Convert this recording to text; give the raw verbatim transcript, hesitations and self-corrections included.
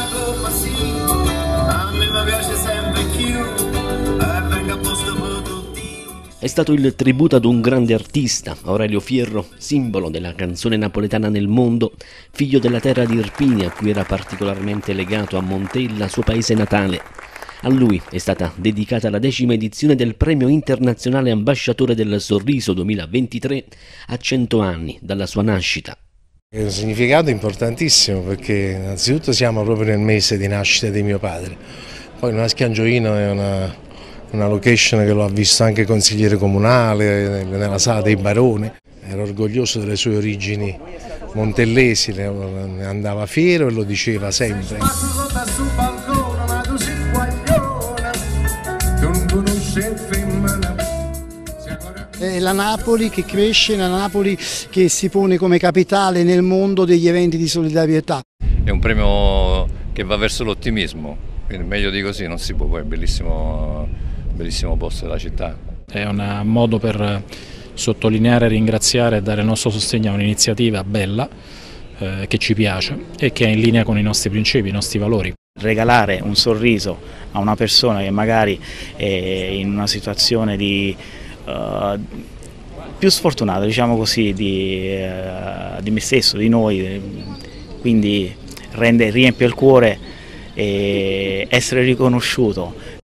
come sì, a me mi piace sempre più, e venga a posto per tutti. È stato il tributo ad un grande artista, Aurelio Fierro, simbolo della canzone napoletana nel mondo, figlio della terra di Irpinia, a cui era particolarmente legato a Montella, suo paese natale. A lui è stata dedicata la decima edizione del Premio Internazionale Ambasciatore del Sorriso duemilaventitré, a cento anni dalla sua nascita. È un significato importantissimo perché innanzitutto siamo proprio nel mese di nascita di mio padre, poi una Schiangioino è una, una location che lo ha visto anche consigliere comunale nella sala dei baroni, era orgoglioso delle sue origini montellesi, ne andava fiero e lo diceva sempre. È la Napoli che cresce, la Napoli che si pone come capitale nel mondo degli eventi di solidarietà. È un premio che va verso l'ottimismo, quindi meglio di così non si può, poi è un bellissimo, bellissimo posto della città. È un modo per sottolineare, ringraziare e dare il nostro sostegno a un'iniziativa bella, eh, che ci piace e che è in linea con i nostri principi, i nostri valori. Regalare un sorriso a una persona che magari è in una situazione di Uh, più sfortunata, diciamo così, di, uh, di me stesso, di noi, quindi rende, riempie il cuore e essere riconosciuto